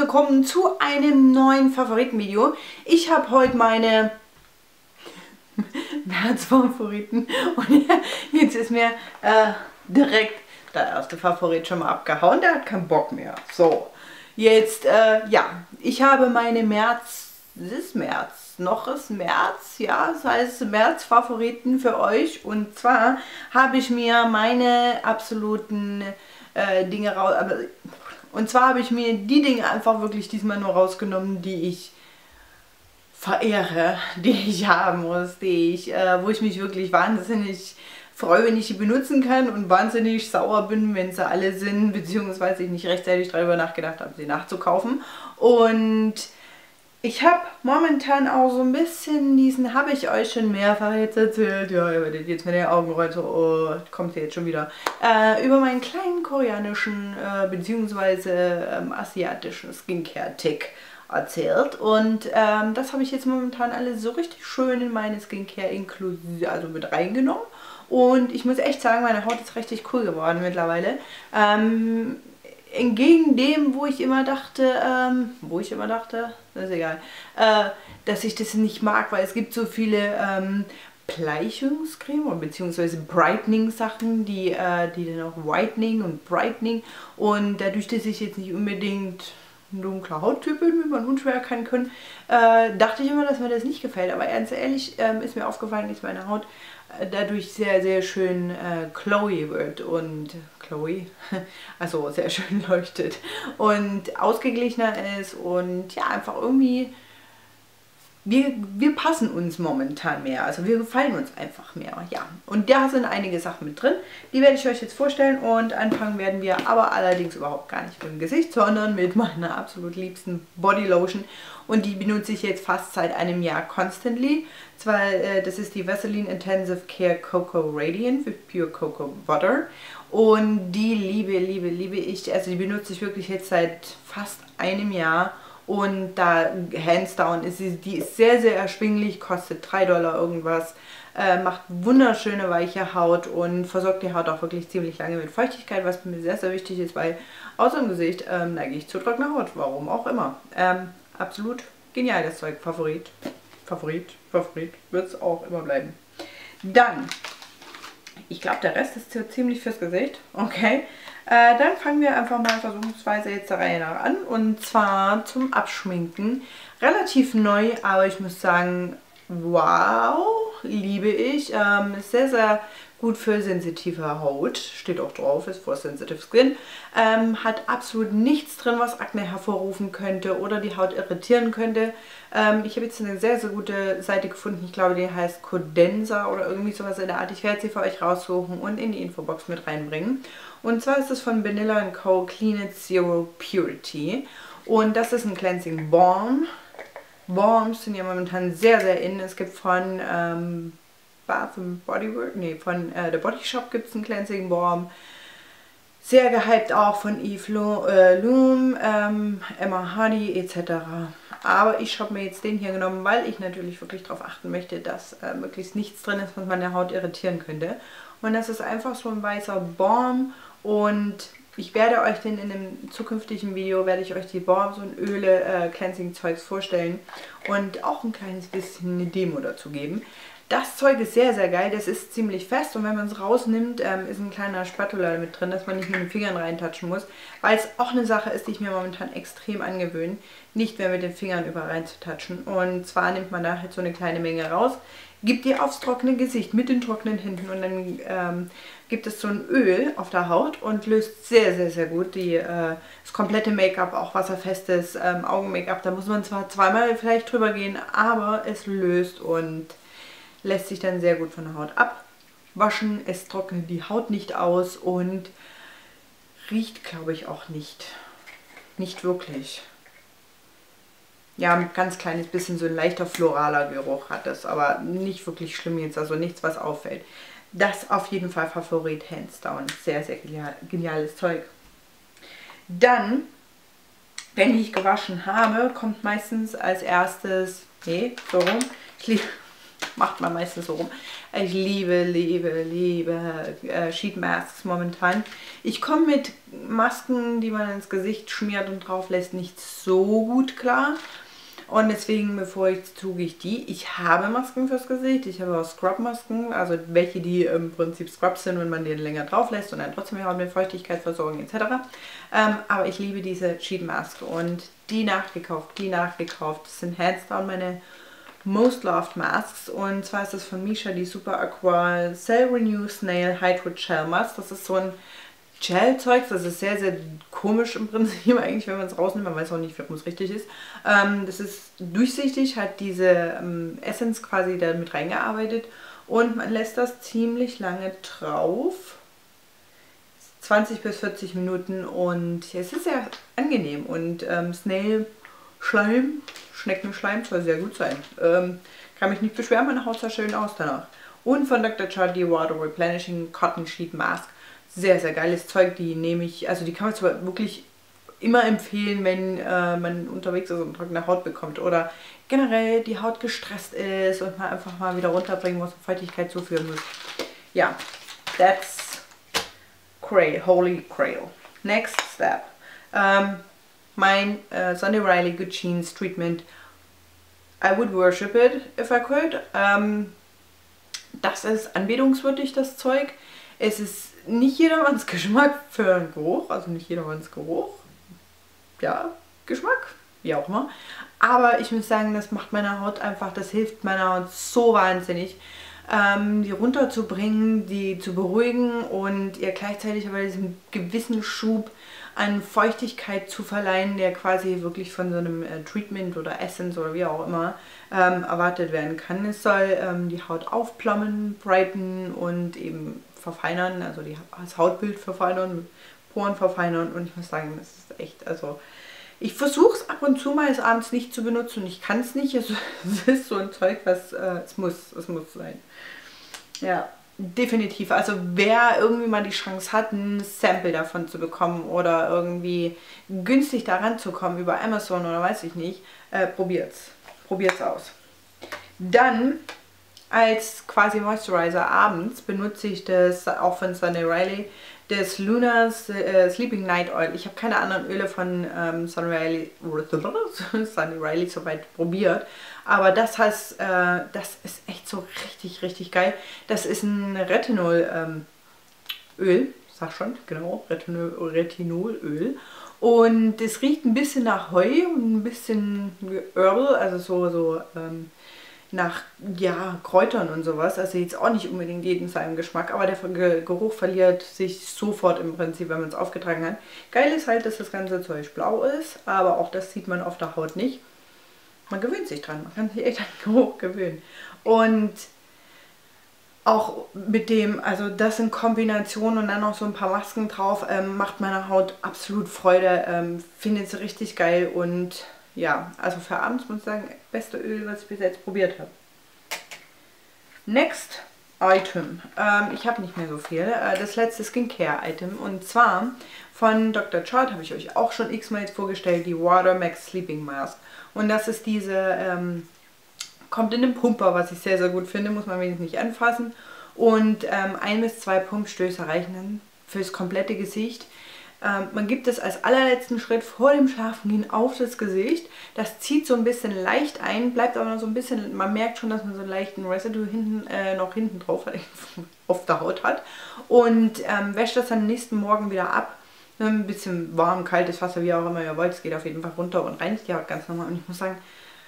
willkommen zu einem neuen Favoritenvideo. Ich habe heute meine März-Favoriten und jetzt ist mir direkt der erste Favorit schon mal abgehauen. Der hat keinen Bock mehr. So, jetzt, ja, ich habe meine noch ist März, ja, das heißt März-Favoriten für euch. Und zwar habe ich mir meine absoluten Dinge raus... Und zwar habe ich mir die Dinge einfach wirklich diesmal nur rausgenommen, die ich verehre, die ich haben muss, wo ich mich wirklich wahnsinnig freue, wenn ich sie benutzen kann und wahnsinnig sauer bin, wenn sie alle sind, beziehungsweise ich nicht rechtzeitig darüber nachgedacht habe, sie nachzukaufen. Und ich habe momentan auch so ein bisschen diesen, habe ich euch schon mehrfach jetzt erzählt, ja, ihr werdet jetzt mit den Augen rollen, so, oh, kommt jetzt schon wieder, über meinen kleinen koreanischen, beziehungsweise asiatischen Skincare-Tick erzählt. Und das habe ich jetzt momentan alles so richtig schön in meine Skincare also mit reingenommen. Und ich muss echt sagen, meine Haut ist richtig cool geworden mittlerweile. Entgegen dem, wo ich immer dachte, das ist egal, dass ich das nicht mag, weil es gibt so viele Bleichungscreme bzw. Brightening-Sachen, die dann auch Whitening und Brightening, und dadurch, dass ich jetzt nicht unbedingt ein dunkler Hauttyp bin, wie man unschwer erkennen können, dachte ich immer, dass mir das nicht gefällt. Aber ganz ehrlich, ist mir aufgefallen, dass meine Haut dadurch sehr, sehr schön glowy wird und also sehr schön leuchtet und ausgeglichener ist und ja, einfach irgendwie, wir passen uns momentan mehr, also wir gefallen uns einfach mehr, ja. Und da sind einige Sachen mit drin, die werde ich euch jetzt vorstellen, und anfangen werden wir aber allerdings überhaupt gar nicht mit dem Gesicht, sondern mit meiner absolut liebsten Bodylotion, und die benutze ich jetzt fast seit einem Jahr constantly. Zwar, das ist die Vaseline Intensive Care Cocoa Radiant with Pure Cocoa Butter, und die liebe ich, also die benutze ich wirklich jetzt seit fast einem Jahr. Und da, hands down, die ist sehr, sehr erschwinglich, kostet $3 irgendwas, macht wunderschöne weiche Haut und versorgt die Haut auch wirklich ziemlich lange mit Feuchtigkeit, was mir sehr, sehr wichtig ist, weil außer im Gesicht neige ich zu trockener Haut, warum auch immer. Absolut genial, das Zeug. Favorit wird es auch immer bleiben. Dann, ich glaube, der Rest ist ziemlich fürs Gesicht, okay. Dann fangen wir einfach mal versuchsweise jetzt der Reihe nach an, und zwar zum Abschminken. Relativ neu, aber ich muss sagen, wow, liebe ich. Ist sehr, sehr gut für sensitive Haut, steht auch drauf, ist for sensitive skin. Hat absolut nichts drin, was Akne hervorrufen könnte oder die Haut irritieren könnte. Ich habe jetzt eine sehr, sehr gute Seite gefunden, ich glaube, die heißt Codensa oder irgendwie sowas in der Art. Ich werde sie für euch raussuchen und in die Infobox mit reinbringen. Und zwar ist es von Banilla & Co. Clean It Zero Purity. Und das ist ein Cleansing Balm. Balms sind ja momentan sehr, sehr in. Es gibt von Bath & Body Works, nee, von The Body Shop gibt es einen Cleansing Balm. Sehr gehypt auch von Eve Lom, Emma Hardy etc. Aber ich habe mir jetzt den hier genommen, weil ich natürlich wirklich darauf achten möchte, dass möglichst nichts drin ist, was meine Haut irritieren könnte. Und das ist einfach so ein weißer Balm, und ich werde euch in einem zukünftigen Video, werde ich euch die Balms und Öle, Cleansing-Zeugs vorstellen und auch ein kleines bisschen eine Demo dazu geben. Das Zeug ist sehr, sehr geil, das ist ziemlich fest, und wenn man es rausnimmt, ist ein kleiner Spatula mit drin, dass man nicht mit den Fingern reintatschen muss, weil es auch eine Sache ist, die ich mir momentan extrem angewöhne, nicht mehr mit den Fingern überall reinzutatschen. Und zwar nimmt man da halt so eine kleine Menge raus, gibt die aufs trockene Gesicht mit den trockenen Händen, und dann gibt es so ein Öl auf der Haut und löst sehr, sehr, sehr gut das komplette Make-up, auch wasserfestes Augen-Make-up. Da muss man zwar zweimal vielleicht drüber gehen, aber es löst und lässt sich dann sehr gut von der Haut abwaschen. Es trocknet die Haut nicht aus und riecht, glaube ich, auch nicht wirklich. Ja, ein ganz kleines bisschen so ein leichter floraler Geruch hat es, aber nicht wirklich schlimm jetzt, also nichts, was auffällt. Das auf jeden Fall Favorit, hands down. Sehr, sehr geniales Zeug. Dann, wenn ich gewaschen habe, kommt meistens als erstes, nee, so rum, macht man meistens so rum. Ich liebe, liebe, liebe Sheet Masks momentan. Ich komme mit Masken, die man ins Gesicht schmiert und drauf lässt, nicht so gut klar. Und deswegen bevorzuge ich die. Ich habe Masken fürs Gesicht. Ich habe auch Scrub-Masken, also welche, die im Prinzip Scrubs sind, wenn man den länger drauf lässt und dann trotzdem die Haut mit Feuchtigkeit versorgen etc. Aber ich liebe diese Sheet Mask und die nachgekauft. Das sind hands down meine Most Loved Masks. Und zwar ist das von Misha die Super Aqua Cell Renew Snail Hydro Gel Mask. Das ist so ein Gel-Zeug, das ist sehr, sehr komisch im Prinzip eigentlich, wenn man es rausnimmt. Man weiß auch nicht, warum es richtig ist. Das ist durchsichtig, hat diese Essence quasi da mit reingearbeitet und man lässt das ziemlich lange drauf. 20 bis 40 Minuten und es ist sehr angenehm und Snail-Schleim, Schneckenschleim soll sehr gut sein. Kann mich nicht beschweren, meine Haut sah schön aus danach. Und von Dr. Chart die Water Replenishing Cotton Sheet Mask. Sehr, sehr geiles Zeug, die nehme ich, also die kann man zwar wirklich immer empfehlen, wenn man unterwegs ist und trockene Haut bekommt oder generell die Haut gestresst ist und man einfach mal wieder runterbringen muss und Feuchtigkeit zuführen muss. Ja, that's Grail, Holy Grail. Next step. Mein Sunday Riley Good Jeans Treatment. I would worship it if I could. Das ist anbetungswürdig, das Zeug. Es ist nicht jedermanns Geschmack für einen Geruch, also nicht jedermanns Geruch. Ja, Geschmack, wie auch immer. Aber ich muss sagen, das macht meiner Haut einfach, das hilft meiner Haut so wahnsinnig, die runterzubringen, die zu beruhigen und ihr gleichzeitig aber diesen gewissen Schub an Feuchtigkeit zu verleihen, der quasi wirklich von so einem Treatment oder Essence oder wie auch immer erwartet werden kann. Es soll die Haut aufplommen, brighten und eben verfeinern, also das Hautbild verfeinern, Poren verfeinern und ich muss sagen, das ist echt, also ich versuche es ab und zu mal abends nicht zu benutzen und ich kann es nicht, es ist so ein Zeug, was es muss sein. Ja, definitiv, also wer irgendwie mal die Chance hat, ein Sample davon zu bekommen oder irgendwie günstig daran zu kommen über Amazon oder weiß ich nicht, probiert's aus. Dann als quasi Moisturizer abends benutze ich das auch von Sunday Riley, das Luna's Sleeping Night Oil. Ich habe keine anderen Öle von Sunday Riley soweit probiert, aber das ist echt so richtig, richtig geil. Das ist ein Retinol Öl, sag schon, genau, Retinolöl. Und es riecht ein bisschen nach Heu und ein bisschen Herbal, also so nach Kräutern und sowas. Also jetzt auch nicht unbedingt jeden seinem Geschmack, aber der Geruch verliert sich sofort im Prinzip, wenn man es aufgetragen hat. Geil ist halt, dass das ganze Zeug blau ist, aber auch das sieht man auf der Haut nicht. Man gewöhnt sich dran, man kann sich echt an den Geruch gewöhnen. Und auch mit dem, also das in Kombination und dann noch so ein paar Masken drauf, macht meiner Haut absolut Freude, findet sie richtig geil und ja, also für abends muss ich sagen, beste Öl, was ich bis jetzt probiert habe. Next Item. Ich habe nicht mehr so viel. Das letzte Skincare-Item und zwar von Dr. Chart, habe ich euch auch schon x-mal jetzt vorgestellt, die Water Max Sleeping Mask. Und das ist diese, kommt in einem Pumper, was ich sehr, sehr gut finde, muss man wenigstens nicht anfassen. Und 1 bis 2 Pumpstöße reichen dann fürs komplette Gesicht. Man gibt es als allerletzten Schritt vor dem Schlafengehen auf das Gesicht. Das zieht so ein bisschen leicht ein, bleibt aber noch so ein bisschen, man merkt schon, dass man so einen leichten Residue noch hinten drauf auf der Haut hat. Und wäscht das dann am nächsten Morgen wieder ab. Ein bisschen warm, kaltes Wasser, wie auch immer ihr wollt. Es geht auf jeden Fall runter und reinigt die Haut ganz normal. Und ich muss sagen,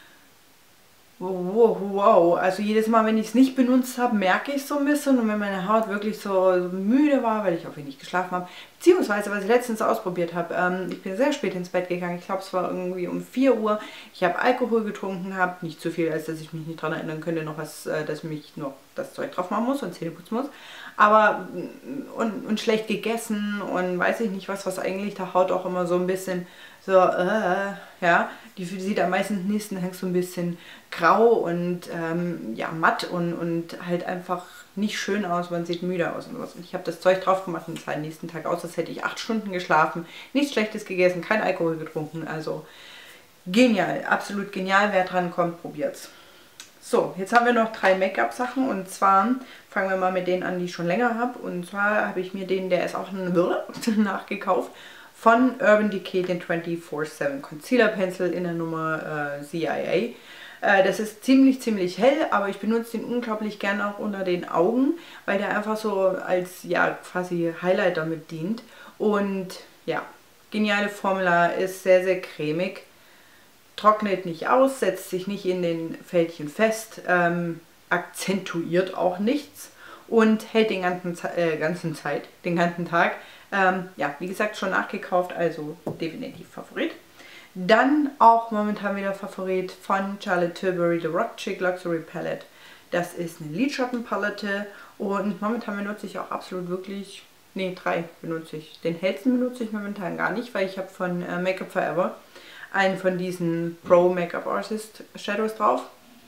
wow, also jedes Mal, wenn ich es nicht benutzt habe, merke ich es so ein bisschen und wenn meine Haut wirklich so müde war, weil ich auch wenig geschlafen habe, beziehungsweise was ich letztens ausprobiert habe, ich bin sehr spät ins Bett gegangen, ich glaube es war irgendwie um 4 Uhr, ich habe Alkohol getrunken, habe nicht zu viel, als dass ich mich nicht daran erinnern könnte, noch was, dass ich mich noch das Zeug drauf machen muss und Zähne putzen muss, aber und schlecht gegessen und weiß ich nicht was eigentlich der Haut auch immer so ein bisschen so, ja, die sieht am meisten nächsten Tag so ein bisschen grau und ja, matt und halt einfach nicht schön aus, man sieht müde aus und was. Und ich habe das Zeug drauf gemacht und es sah am nächsten Tag aus, als hätte ich 8 Stunden geschlafen, nichts Schlechtes gegessen, kein Alkohol getrunken, also genial, absolut genial, wer dran kommt, probiert's. So, jetzt haben wir noch 3 Make-up-Sachen und zwar fangen wir mal mit denen an, die ich schon länger habe. Und zwar habe ich mir den, der ist auch ein Wirr, nachgekauft, von Urban Decay, den 24/7 Concealer Pencil in der Nummer CIA. Das ist ziemlich hell, aber ich benutze den unglaublich gern auch unter den Augen, weil der einfach so als, ja, quasi Highlighter mit dient. Und ja, geniale Formula, ist sehr cremig, trocknet nicht aus, setzt sich nicht in den Fältchen fest, akzentuiert auch nichts und hält den ganzen Tag. Ja, wie gesagt, schon nachgekauft, also definitiv Favorit. Dann auch momentan wieder Favorit von Charlotte Tilbury, The Rock Chic Luxury Palette. Das ist eine Lidschattenpalette und momentan benutze ich auch absolut wirklich, ne, 3 benutze ich. Den hellsten benutze ich momentan gar nicht, weil ich habe von Make Up For Ever einen von diesen Pro Make-up Artist Shadows drauf.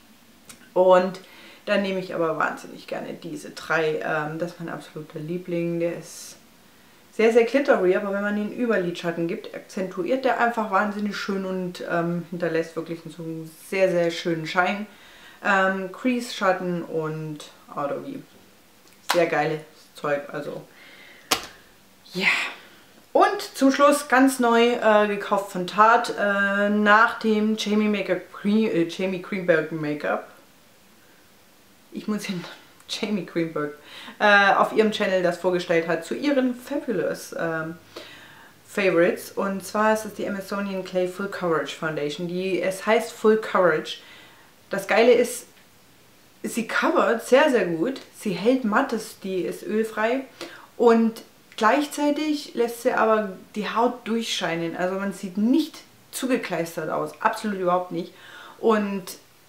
Und dann nehme ich aber wahnsinnig gerne diese 3. Das ist mein absoluter Liebling. Der ist sehr glittery, aber wenn man den über Lidschatten gibt, akzentuiert der einfach wahnsinnig schön und hinterlässt wirklich so einen sehr schönen Schein. Crease-Schatten und Auto-V. Sehr geiles Zeug, also ja. Yeah. Und zum Schluss ganz neu gekauft von Tarte, nach dem Jamie Greenberg Make-up. Ich muss hin. Jamie Greenberg auf ihrem Channel das vorgestellt hat zu ihren Fabulous Favorites. Und zwar ist es die Amazonian Clay Full Coverage Foundation. Es heißt Full Coverage. Das Geile ist, sie covert sehr gut. Sie hält matt, die ist ölfrei. Und gleichzeitig lässt sie aber die Haut durchscheinen. Also man sieht nicht zugekleistert aus. Absolut überhaupt nicht. Und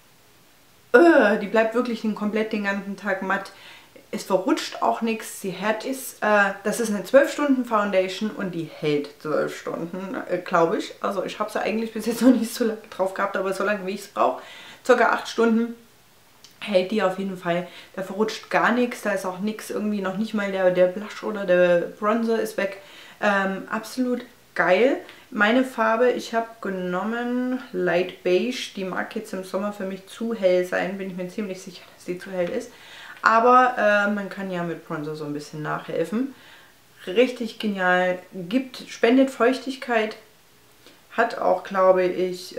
die bleibt wirklich komplett den ganzen Tag matt. Es verrutscht auch nichts, sie hart ist. Das ist eine 12 Stunden Foundation und die hält 12 Stunden, glaube ich. Also ich habe sie eigentlich bis jetzt noch nicht so lange drauf gehabt, aber so lange wie ich es brauche, ca. 8 Stunden, hält die auf jeden Fall. Da verrutscht gar nichts, da ist auch nichts irgendwie, noch nicht mal der Blush oder der Bronzer ist weg. Absolut geil. Meine Farbe, ich habe genommen Light Beige. Die mag jetzt im Sommer für mich zu hell sein, bin ich mir ziemlich sicher, dass sie zu hell ist. Aber man kann ja mit Bronzer so ein bisschen nachhelfen. Richtig genial, spendet Feuchtigkeit, hat auch, glaube ich,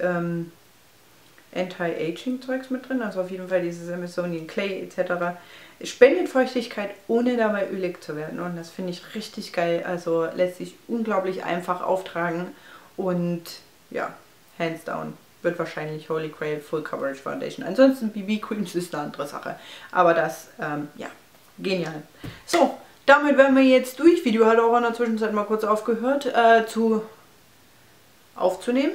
Anti-Aging-Zeugs mit drin, also auf jeden Fall dieses Amazonian Clay etc. Es spendet Feuchtigkeit, ohne dabei ölig zu werden und das finde ich richtig geil, also lässt sich unglaublich einfach auftragen und ja, hands down, wird wahrscheinlich Holy Grail Full Coverage Foundation. Ansonsten BB Creams ist eine andere Sache, aber das, ja, genial. So, damit wären wir jetzt durch. Video hat auch in der Zwischenzeit mal kurz aufgehört aufzunehmen.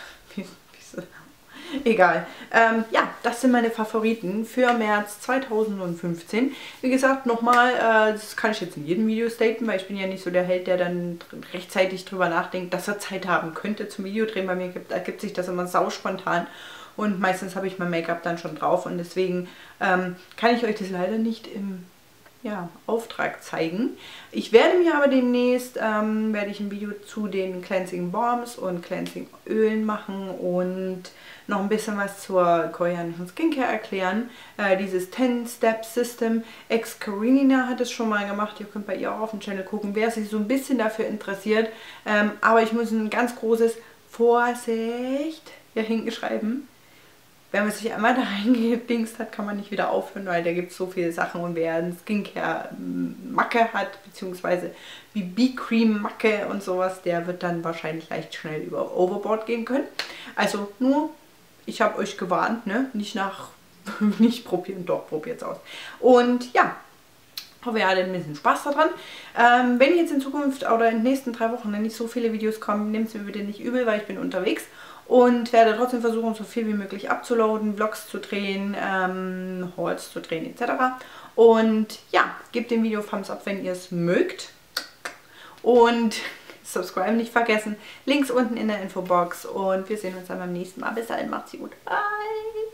Egal. Ja, das sind meine Favoriten für März 2015. Wie gesagt, nochmal, das kann ich jetzt in jedem Video staten, weil ich bin ja nicht so der Held, der dann rechtzeitig drüber nachdenkt, dass er Zeit haben könnte zum Videodrehen. Bei mir ergibt sich das immer sauspontan und meistens habe ich mein Make-up dann schon drauf und deswegen kann ich euch das leider nicht im Auftrag zeigen. Ich werde mir aber demnächst werde ich ein Video zu den Cleansing Balms und Cleansing Ölen machen und noch ein bisschen was zur koreanischen Skincare erklären. Dieses 10-Step-System, Ex-Karenina hat es schon mal gemacht. Ihr könnt bei ihr auch auf dem Channel gucken, wer sich so ein bisschen dafür interessiert. Aber ich muss ein ganz großes Vorsicht hier hinten schreiben. Wenn man sich einmal da reingedingst hat, kann man nicht wieder aufhören, weil da gibt es so viele Sachen und wer eine Skincare-Macke hat, beziehungsweise BB-Cream-Macke und sowas, der wird dann wahrscheinlich leicht schnell über Overboard gehen können. Also nur, ich habe euch gewarnt, ne? Nicht probieren, doch, probiert's aus. Und ja, hoffe, ihr hattet ein bisschen Spaß daran. Wenn jetzt in Zukunft oder in den nächsten 3 Wochen nicht so viele Videos kommen, nehmt es mir bitte nicht übel, weil ich bin unterwegs. Und werde trotzdem versuchen, so viel wie möglich abzuladen, Vlogs zu drehen, Hauls zu drehen etc. Und ja, gebt dem Video Thumbs up, wenn ihr es mögt. Und subscribe nicht vergessen. Links unten in der Infobox. Und wir sehen uns dann beim nächsten Mal. Bis dahin, macht's gut. Bye!